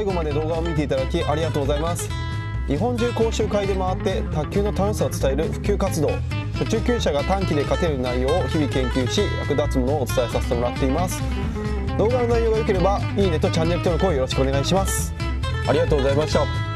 最後まで動画を見ていただきありがとうございます。日本中講習会で回って卓球の楽しさを伝える普及活動、初中級者が短期で勝てる内容を日々研究し、役立つものをお伝えさせてもらっています。動画の内容が良ければいいねとチャンネル登録をよろしくお願いします。ありがとうございました。